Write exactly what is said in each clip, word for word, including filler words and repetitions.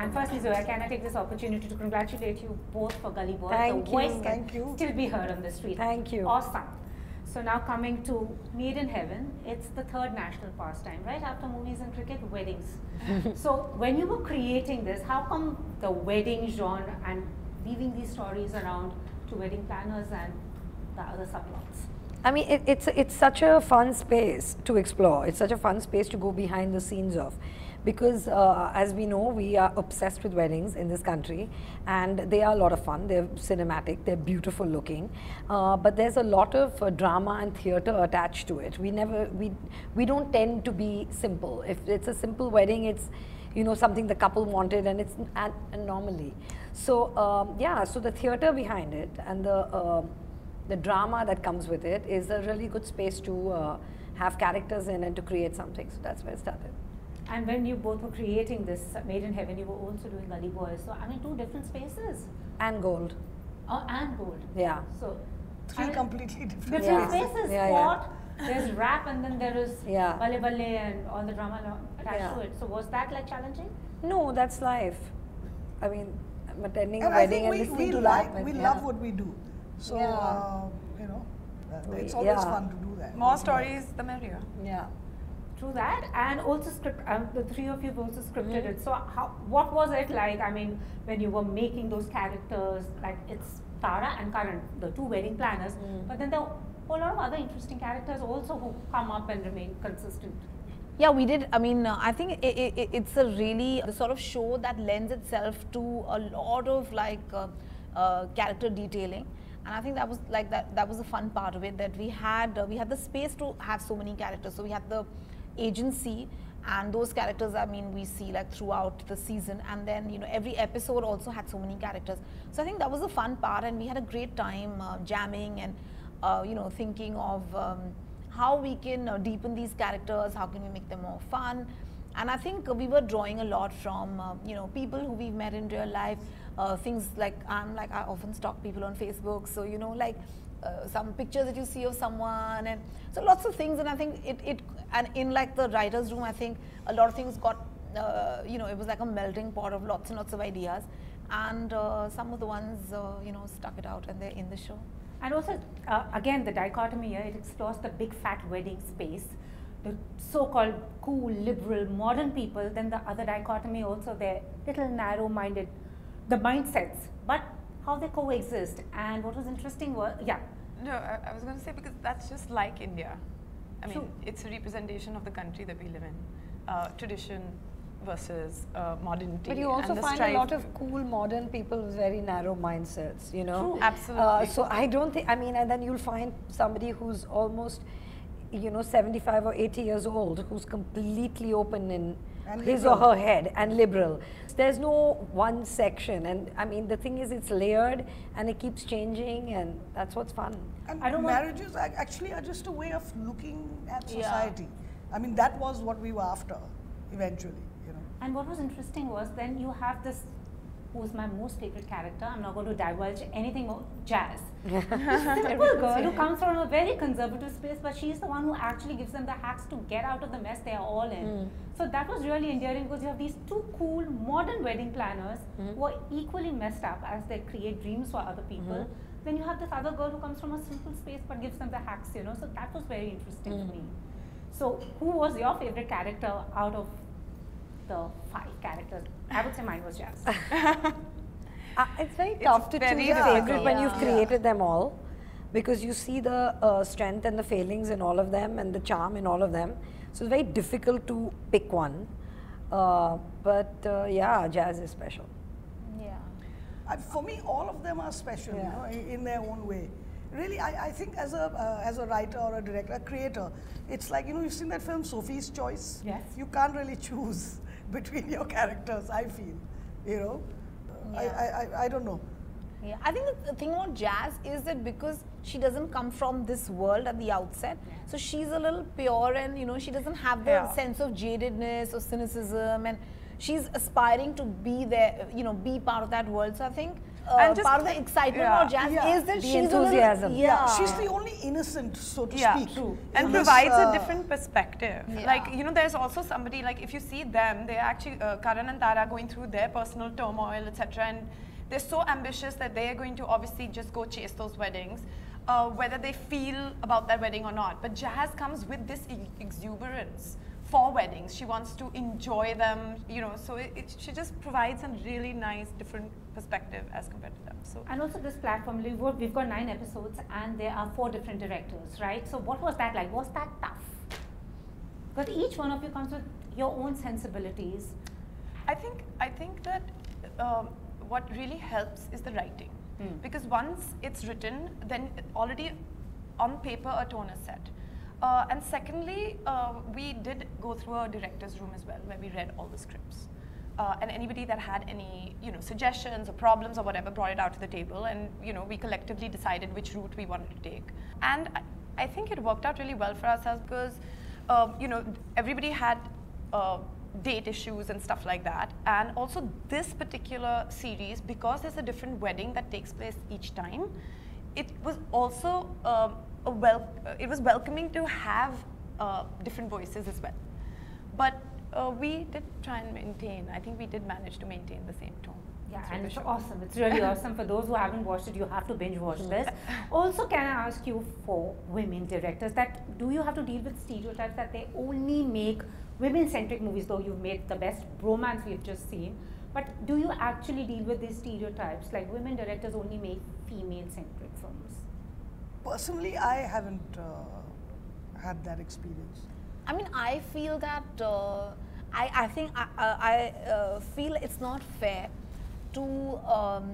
And firstly, Zoya, can I take this opportunity to congratulate you both for Gully Boy? Thank the you. voice Thank can you. still be heard on the street. Thank you. Awesome. So now coming to Made in Heaven, it's the third national pastime, right after movies and cricket, weddings. So when you were creating this, how come the wedding genre and weaving these stories around to wedding planners and the other subplots? I mean, it, it's it's such a fun space to explore. It's such a fun space to go behind the scenes of, because uh, as we know, we are obsessed with weddings in this country, and they are a lot of fun. They're cinematic. They're beautiful looking, uh, but there's a lot of uh, drama and theatre attached to it. We never we we don't tend to be simple. If it's a simple wedding, it's you know something the couple wanted, and it's an anomaly. So um, yeah, so the theatre behind it and the uh, the drama that comes with it is a really good space to uh, have characters in and to create something. So that's where it started. And when you both were creating this Made in Heaven, you were also doing Gully Boys. So I mean, two different spaces. And gold. Oh, and gold. Yeah. So three I mean, completely different different Yeah. spaces. Yeah, Sport, there's rap, and then there is Yeah. Balle Balle and all the drama lo- attached Yeah. to it. So was that like challenging? No, that's life. I mean, I'm attending And a I wedding think and we, listening we to like, that. we yeah. love what we do. So, Yeah. uh, you know, uh, We- it's always yeah. fun to do that. More Also, stories, the merrier. Yeah. True that, and also script. Um, the three of you have also scripted Mm. it. So how? What was it like? I mean, when you were making those characters, like it's Tara and Karan, the two wedding planners, Mm. but then there are a whole lot of other interesting characters also who come up and remain consistent. Yeah, we did. I mean, uh, I think it, it, it's a really the sort of show that lends itself to a lot of like uh, uh, character detailing, and I think that was like that. That was the fun part of it, that we had uh, we had the space to have so many characters. So we had the agency, and those characters, I mean, we see like throughout the season, and then you know every episode also had so many characters. So I think that was the fun part, and we had a great time uh, jamming and uh, you know thinking of. Um, how we can uh, deepen these characters, how can we make them more fun. And I think uh, we were drawing a lot from, uh, you know, people who we've met in real life, uh, things like, I'm like, I often stalk people on Facebook, so, you know, like uh, some pictures that you see of someone, and so lots of things. And I think it, it and in like the writer's room, I think a lot of things got, uh, you know, it was like a melting pot of lots and lots of ideas. And uh, some of the ones, uh, you know, stuck it out and they're in the show. And also, uh, again, the dichotomy here, it explores the big fat wedding space, the so-called cool, liberal, modern people. Then the other dichotomy also, they're little narrow-minded, the mindsets, but how they coexist. And what was interesting was, yeah. No, I, I was going to say, because that's just like India. I mean, True. it's a representation of the country that we live in. Uh, tradition versus uh, modernity. But you also and the find strive a lot of cool modern people with very narrow mindsets, you know. True. Absolutely. Uh, so I don't think, I mean, and then you'll find somebody who's almost, you know, seventy-five or eighty years old, who's completely open in And his liberal. or her head and liberal. There's no one section, and I mean, the thing is, it's layered and it keeps changing, and that's what's fun. And I don't want- marriages ac- actually are just a way of looking at Yeah. society. I mean, that was what we were after, eventually, you know. And what was interesting was then you have this, who is my most favorite character, I'm not going to divulge anything more, Jazz. This simple girl who comes from a very conservative space, but she's the one who actually gives them the hacks to get out of the mess they are all in. So that was really endearing, because you have these two cool modern wedding planners who are equally messed up as they create dreams for other people. Then you have this other girl who comes from a simple space but gives them the hacks, you know. So that was very interesting to me. So who was your favorite character out of the five characters? I would say mine was Jazz. Uh, it's very tough to very choose a difficult. favorite when you've Yeah. created them all, because you see the uh, strength and the failings in all of them and the charm in all of them. So it's very difficult to pick one. Uh, but uh, yeah, Jazz is special. Yeah. Uh, for me, all of them are special, you Yeah. know, in, in their own way. Really, I, I think as a uh, as a writer or a director, a creator, it's like, you know, you've seen that film Sophie's Choice. Yes. You can't really choose between your characters, I feel, you know. I, I, I, I don't know. Yeah, I think the thing about Jazz is that because she doesn't come from this world at the outset, so she's a little pure, and you know she doesn't have the Yeah. sense of jadedness or cynicism, and she's aspiring to be there, you know, be part of that world. So I think uh, And just- part of the excitement yeah. about jazz Yeah. is that The she's enthusiasm. A little, yeah. She's the only innocent, so to Yeah, speak. true. in And this, provides uh, a different perspective. Yeah. Like, you know, there's also somebody, like, if you see them, they're actually, uh, Karan and Tara going through their personal turmoil, et cetera. And they're so ambitious that they're going to obviously just go chase those weddings, uh, whether they feel about that wedding or not. But Jazz comes with this e exuberance for weddings. She wants to enjoy them, you know, so it, it, she just provides a really nice, different perspective as compared to them. So. And also this platform, we've got, we've got nine episodes and there are four different directors, right? So what was that like? Was that tough? Because each one of you comes with your own sensibilities. I think, I think that um, what really helps is the writing. Mm. Because once it's written, then already on paper a tone is set. Uh, and secondly, uh, we did go through a director's room as well, where we read all the scripts. Uh, and anybody that had any, you know, suggestions or problems or whatever brought it out to the table, and you know, we collectively decided which route we wanted to take. And I, I think it worked out really well for ourselves because, uh, you know, everybody had uh, date issues and stuff like that. And also this particular series, because there's a different wedding that takes place each time, it was also um, a wel uh, it was welcoming to have uh, different voices as well. But uh, we did try and maintain, I think we did manage to maintain the same tone. Yeah, through and the it's show. awesome. It's really awesome. For those who haven't watched it, you have to binge watch this. Also, can I ask you, for women directors, that do you have to deal with stereotypes that they only make women-centric movies, though you've made the best bromance we've just seen, but do you actually deal with these stereotypes, like women directors only make female-centric films? Personally, I haven't uh, had that experience. I mean, I feel that uh, I, I think I, uh, I uh, feel it's not fair to um,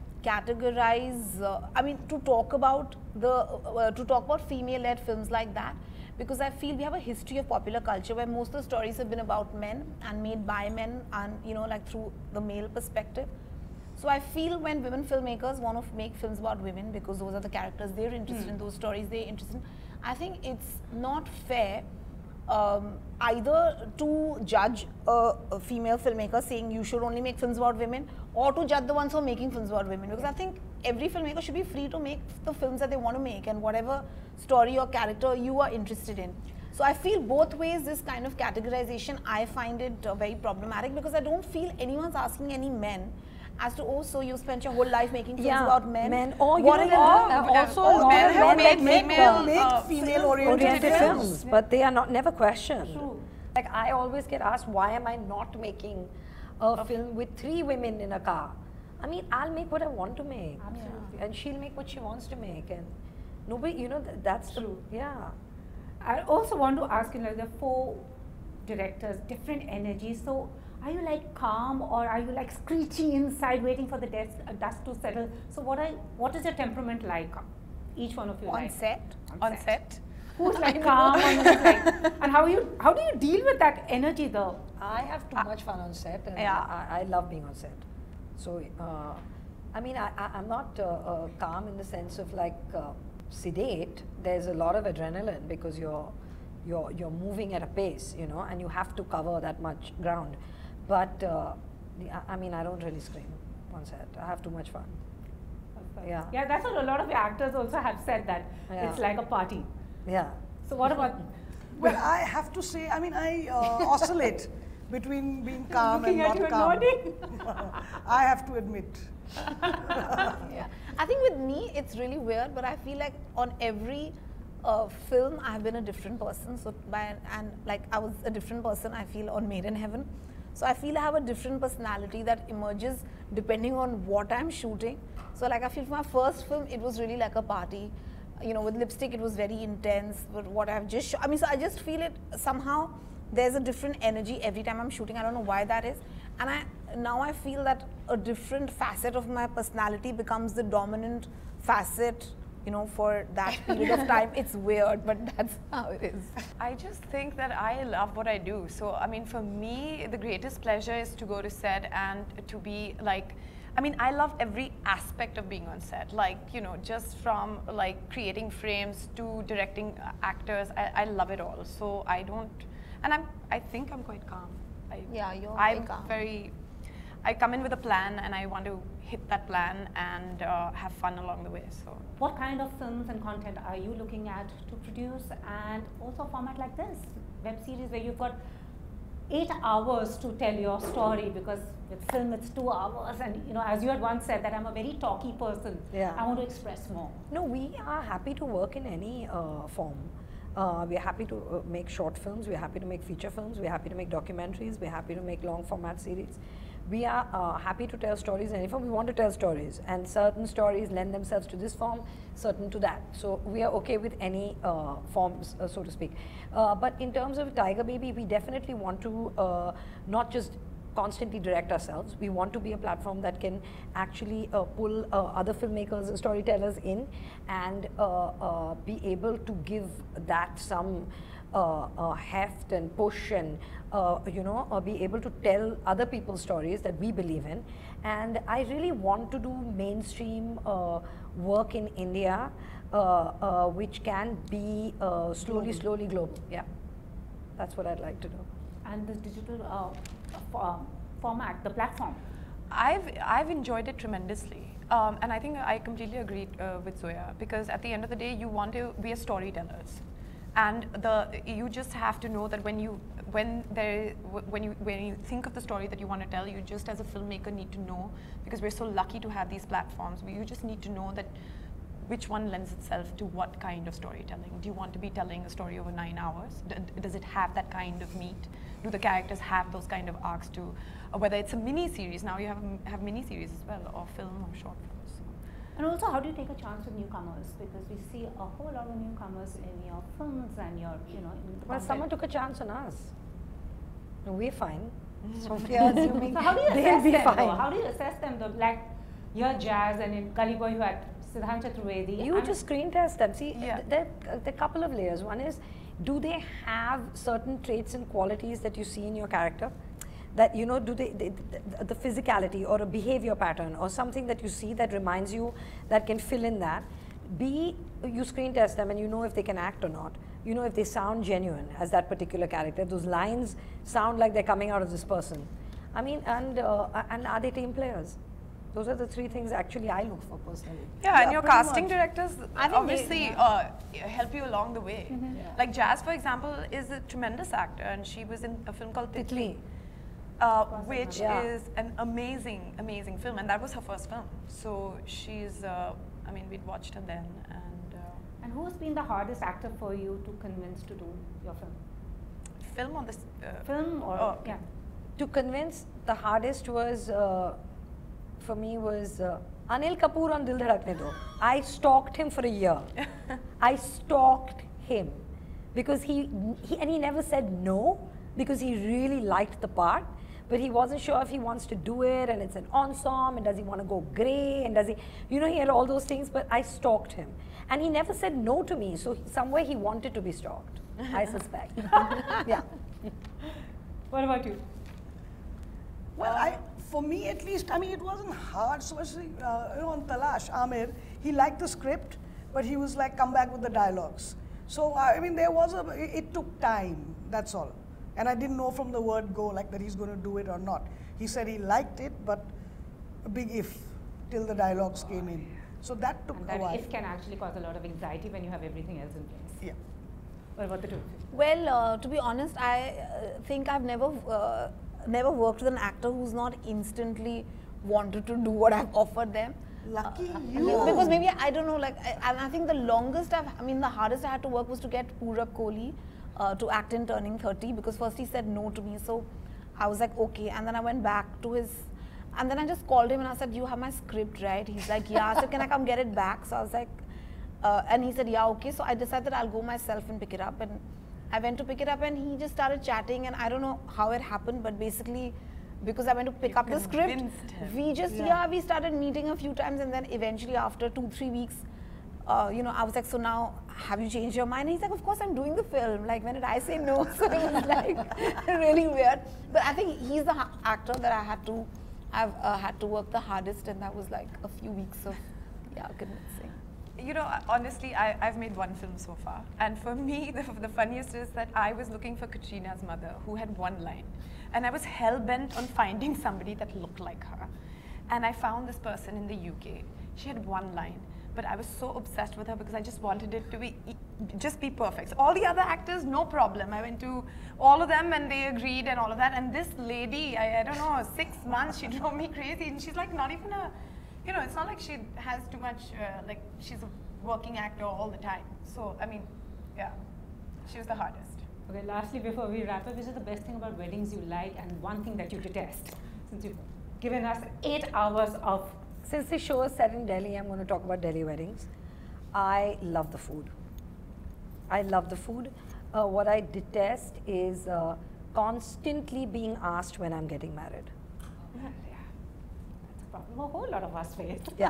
categorize. Uh, I mean, to talk about the uh, to talk about female-led films like that, because I feel we have a history of popular culture where most of the stories have been about men and made by men, and you know, like through the male perspective. So I feel when women filmmakers want to make films about women because those are the characters they're interested mm. in, those stories they're interested in, I think it's not fair um, either to judge a, a female filmmaker saying you should only make films about women, or to judge the ones who are making films about women, because I think every filmmaker should be free to make the films that they want to make and whatever story or character you are interested in. So I feel both ways this kind of categorization, I find it uh, very problematic, because I don't feel anyone's asking any men as to, oh, so you spent your whole life making films Yeah, about men. men, or you What know, are uh, you- also Oh, a lot men of have men made that make female, uh, make uh, female-oriented oriented films. films, but they are not never questioned. True. Like, I always get asked, why am I not making a film with three women in a car? I mean, I'll make what I want to make, Absolutely. and she'll make what she wants to make, and nobody, you know, th that's True. The, yeah. I also want to ask you, like, the four directors, different energies. So, are you like calm, or are you like screeching inside, waiting for the dust, uh, dust to settle? So, what are what is your temperament like? Each one of you on like set. On set? Who's like calm, and who's like, and how you how do you deal with that energy though? I have too much fun on set, and Yeah. I, I love being on set. So, uh, I mean, I, I, I'm not uh, uh, calm in the sense of like uh, sedate. There's a lot of adrenaline because you're you're you're moving at a pace, you know, and you have to cover that much ground. But uh, the, I, I mean, I don't really scream on set. I have too much fun. Yeah. Yeah, that's what a lot of your actors also have said, that Yeah. it's like a party. Yeah. So, what about? Well, I have to say, I mean, I uh, oscillate between being calm Looking and at not you and calm. nodding. I have to admit. Yeah. I think with me it's really weird, but I feel like on every uh, film I've been a different person. So by and like I was a different person, I feel, on Made in Heaven. So I feel I have a different personality that emerges depending on what I'm shooting. So like I feel for my first film it was really like a party. You know, with Lipstick it was very intense. But what I've just shot, I mean, so I just feel it somehow. There's a different energy every time I'm shooting. I don't know why that is. And I now I feel that a different facet of my personality becomes the dominant facet, you know, for that period of time. It's weird, but that's how it is. I just think that I love what I do. So, I mean, for me, the greatest pleasure is to go to set and to be like, I mean, I love every aspect of being on set. Like, you know, just from like creating frames to directing uh, actors, I, I love it all. So I don't, and I'm, I think I'm quite calm. I, Yeah, you're I'm very calm. very, I come in with a plan and I want to hit that plan and uh, have fun along the way. So, what kind of films and content are you looking at to produce, and also a format like this, web series where you've got eight hours to tell your story, because with film it's two hours, and you know, as you had once said that I'm a very talky person. Yeah. I want to express more. No, we are happy to work in any uh, form. Uh, we're happy to uh, make short films, we're happy to make feature films, we're happy to make documentaries, we're happy to make long format series. We are uh, happy to tell stories in any form. We want to tell stories, and certain stories lend themselves to this form, certain to that. So we are okay with any uh, forms, uh, so to speak. Uh, but in terms of Tiger Baby, we definitely want to uh, not just constantly direct ourselves. We want to be a platform that can actually uh, pull uh, other filmmakers and storytellers in, and uh, uh, be able to give that some uh, uh, heft and push, and uh, you know, uh, be able to tell other people's stories that we believe in. And I really want to do mainstream uh, work in India, uh, uh, which can be uh, slowly, slowly global. Yeah, that's what I'd like to do. And the digital uh, for, format, the platform. I've I've enjoyed it tremendously, um, and I think I completely agree uh, with Zoya, because at the end of the day, you want to be a storytellers, and the you just have to know that when you when there when you when you think of the story that you want to tell, you just as a filmmaker need to know, because we're so lucky to have these platforms. You just need to know that which one lends itself to what kind of storytelling. Do you want to be telling a story over nine hours? D does it have that kind of meat? Do the characters have those kind of arcs to, uh, whether it's a mini series, now you have, have mini series as well, or film or short films. So. And also, how do you take a chance with newcomers? Because we see a whole lot of newcomers in your films and your, you know, in the Well, content. someone took a chance on us. No, we're fine. So we are assuming So how do you they'll assess be them? fine. Though? How do you assess them? Though? Like, you're Jazz, and in Gully Boy you had Siddhant Chaturvedi. You and just screen test them. See, Yeah. th there, uh, there are a couple of layers. One is, do they have certain traits and qualities that you see in your character? That, you know, do they, they the, the physicality or a behavior pattern or something that you see that reminds you, that can fill in that. B, you screen test them and you know if they can act or not. You know if they sound genuine as that particular character. Those lines sound like they're coming out of this person. I mean, and, uh, and are they team players? Those are the three things actually I look for personally. Yeah, Yeah, and your pretty casting much. directors I think obviously they- uh, help you along the way. Mm-hmm. Yeah. Like Jazz, for example, is a tremendous actor, and she was in a film called Titli, Titli. uh, which Yeah. is an amazing, amazing film, and that was her first film. So she's, uh, I mean, we'd watched her then, and uh, And who's been the hardest actor for you to convince to do your film? film on this. Uh, Film or, Oh, okay. yeah. To convince, the hardest was, uh, for me was uh, Anil Kapoor on Dil Dhadakne Do. I stalked him for a year. I stalked him because he, he, and he never said no, because he really liked the part, but he wasn't sure if he wants to do it, and it's an ensemble, and does he want to go grey, and does he, you know, he had all those things, but I stalked him. And he never said no to me, so he, somewhere he wanted to be stalked, I suspect. Yeah. What about you? Well, I, for me at least, I mean, it wasn't hard. So, especially, uh, you know, on Talash, Amir, he liked the script, but he was like, come back with the dialogues. So, I mean, there was a, it, it took time, that's all. And I didn't know from the word go, like that he's going to do it or not. He said he liked it, but a big if, till the dialogues came in. So that took And a that while. if can actually cause a lot of anxiety when you have everything else in place. Yeah. What about the two? Well, uh, to be honest, I uh, think I've never uh, never worked with an actor who's not instantly wanted to do what I've offered them. Lucky Uh, you. Because maybe, I don't know, like, I, and I think the longest I've, I mean, the hardest I had to work was to get Purab Kohli uh, to act in Turning thirty, because first he said no to me, so I was like, okay, and then I went back to his, and then I just called him and I said, you have my script, right? He's like, yeah. I said, can I come get it back? So I was like, uh, and he said, yeah, okay. So I decided I'll go myself and pick it up, and I went to pick it up, and he just started chatting, and I don't know how it happened, but basically, because I went to pick You up the script, convinced him. we just, yeah. Yeah. we started meeting a few times, and then eventually after two, three weeks, uh, you know, I was like, so now, have you changed your mind? And he's like, of course, I'm doing the film. Like, when did I say no? So it was like really weird. But I think he's the ha- actor that I had to, I've uh, had to work the hardest, and that was like a few weeks of, yeah, convincing. you know, honestly, I, I've made one film so far. And for me, the, the funniest is that I was looking for Katrina's mother, who had one line. And I was hell-bent on finding somebody that looked like her. And I found this person in the U K. She had one line. But I was so obsessed with her because I just wanted it to be, just be perfect. So all the other actors, no problem. I went to all of them and they agreed and all of that. And this lady, I, I don't know, six months, she drove me crazy. And she's like not even a, you know, it's not like she has too much, uh, like she's a working actor all the time. So, I mean, yeah, she was the hardest. Okay, lastly, before we wrap up, which is the best thing about weddings you like and one thing that you detest? Since you've given us eight hours of... Since the show is set in Delhi, I'm going to talk about Delhi weddings. I love the food. I love the food. Uh, what I detest is uh, constantly being asked when I'm getting married. Yeah, yeah. That's a problem a whole lot of us face. Yeah.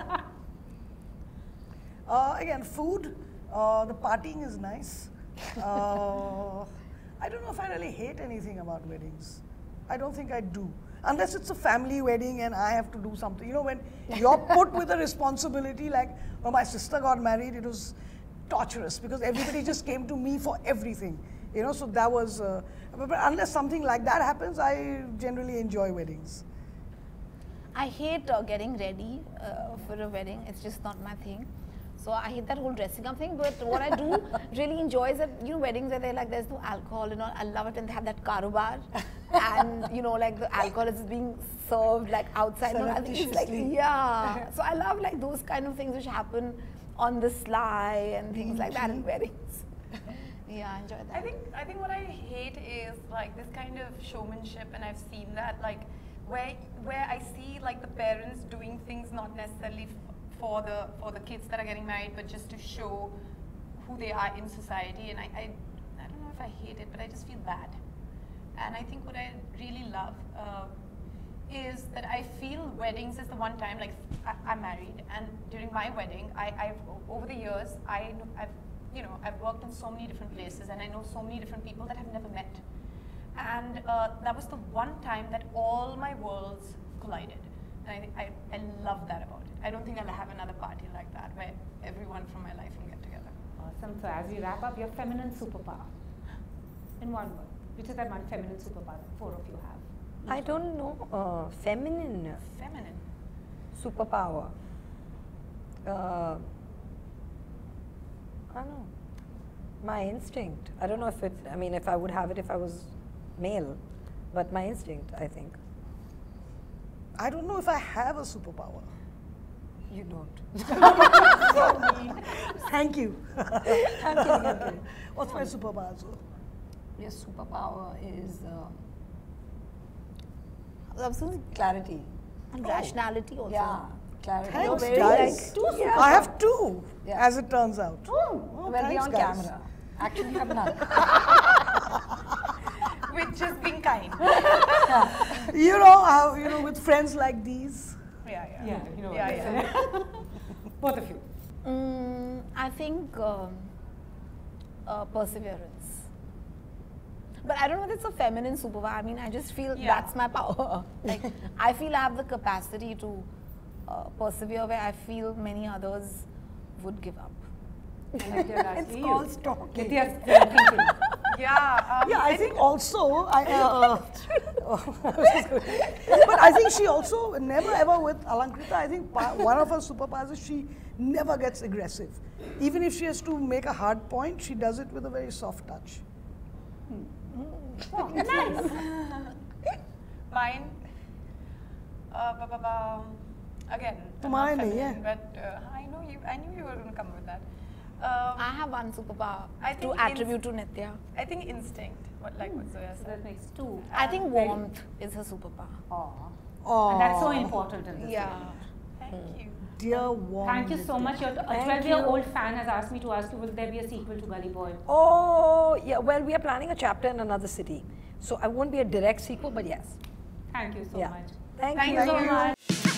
Uh, again, food, uh, the partying is nice. Uh, I don't know if I really hate anything about weddings. I don't think I do. Unless it's a family wedding and I have to do something. You know, when you're put with a responsibility, like, when my sister got married, it was torturous because everybody just came to me for everything. You know, so that was, uh, but unless something like that happens, I generally enjoy weddings. I hate uh, getting ready uh, for a wedding. It's just not my thing. So I hate that whole dressing up thing. But what I do really enjoy is that, you know, weddings where they're like, there's no alcohol and all. I love it when they have that karobar. And, you know, like the alcohol is being served like outside. No, I think it's like, yeah. So I love like those kind of things which happen on the sly and things like that in weddings. Yeah, I enjoy that. I think, I think what I hate is like this kind of showmanship, and I've seen that like where, where I see like the parents doing things not necessarily for the for the kids that are getting married, but just to show who they are in society. And I, I, I don't know if I hate it, but I just feel bad. And I think what I really love uh, is that I feel weddings is the one time, like I, I'm married, and during my wedding, I, I've over the years, I, I've you know I've worked in so many different places, and I know so many different people that I've never met. And uh, that was the one time that all my worlds collided. And I, I, I love that about it. I don't think I'll have another party like that where everyone from my life will get together. Awesome. So as we wrap up, your feminine superpower, in one word, which is that one feminine superpower that four of you have? I don't know. Uh, feminine Feminine. superpower. Uh, I don't know. My instinct. I don't know if it, I mean, if I would have it if I was male, but my instinct, I think. I don't know if I have a superpower. You don't. Thank you. I'm kidding, I'm kidding. What's my superpower? So? Your superpower is uh, absolutely clarity. And Oh. rationality also. Yeah, clarity. Thanks, You're very guys. like, yeah. I have two, Yeah. as it turns out. Oh, Oh, well, thanks, on guys. camera. Actually, you have none. With just being kind. You know how, you know, with friends like these. Yeah, yeah. Yeah, you know Yeah, what yeah. yeah. Both of you. Mm, I think um, uh, perseverance. But I don't know if it's a feminine superpower. I mean, I just feel Yeah. that's my power. Like, I feel I have the capacity to uh, persevere where I feel many others would give up. And It's called stalking. Nitya's uh, thinking. Yeah, um, Yeah, I think also, I, uh, but I think she also never ever with Alankrita, I think pa- one of her superpowers is she never gets aggressive. Even if she has to make a hard point, she does it with a very soft touch. Oh, nice. mine. Uh, ba, ba, ba, again, I'm Mine, not feminine, yeah. but uh, I know you. I knew you were going to come with that. Um, I have one superpower I to think attribute to Nitya. I think instinct. What like what Zoya So said. that makes two. I think Um, warmth is her superpower. Aw. Oh, And that's so important in this. Yeah. Thank you. dear warm. Thank you so much. Your a twelve-year-old fan has asked me to ask you, will there be a sequel to Gully Boy? Oh, yeah, well, we are planning a chapter in another city. So I won't be a direct sequel, but yes. Thank you so Yeah. much. Thank, Thank you. you so Thank you so much. much.